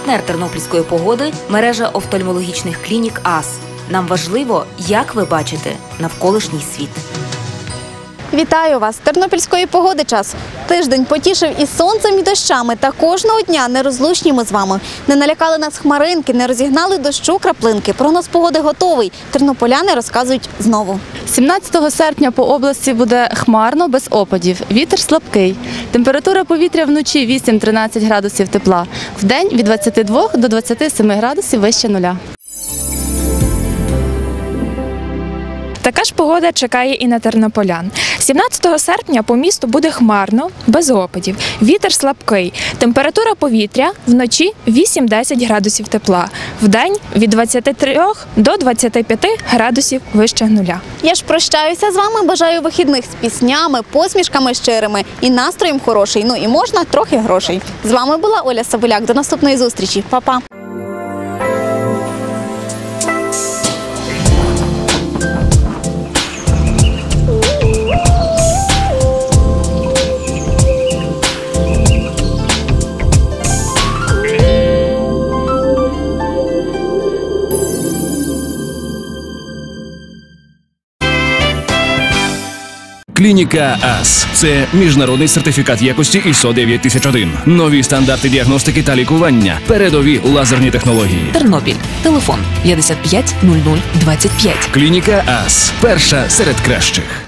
Партнер тернопільської погоди – мережа офтальмологічних клінік АС. Нам важливо, як ви бачите навколишній світ. Вітаю вас! Тернопільської погоди час. Тиждень потішив і сонцем, і дощами, та кожного дня нерозлучні ми з вами. Не налякали нас хмаринки, не розігнали дощу краплинки. Прогноз погоди готовий. Тернополяни розказують знову. 17 серпня по області буде хмарно, без опадів. Вітер слабкий. Температура повітря вночі 8-13 градусів тепла. Вдень від 22 до 27 градусів вище нуля. Така ж погода чекає і на тернополян. 17 серпня по місту буде хмарно, без опадів. Вітер слабкий. Температура повітря вночі 8-10 градусів тепла. Вдень від 23 до 25 градусів вище нуля. Я ж прощаюся з вами, бажаю вихідних з піснями, посмішками щирими і настроєм хороший. Ну і можна трохи грошей. З вами була Оля Сабуляк. До наступної зустрічі. Па-па! Клініка АС – це міжнародний сертифікат якості ISO 9001. Нові стандарти діагностики та лікування. Передові лазерні технології. Тернопіль. Телефон 55 00 25. Клініка АС – перша серед кращих.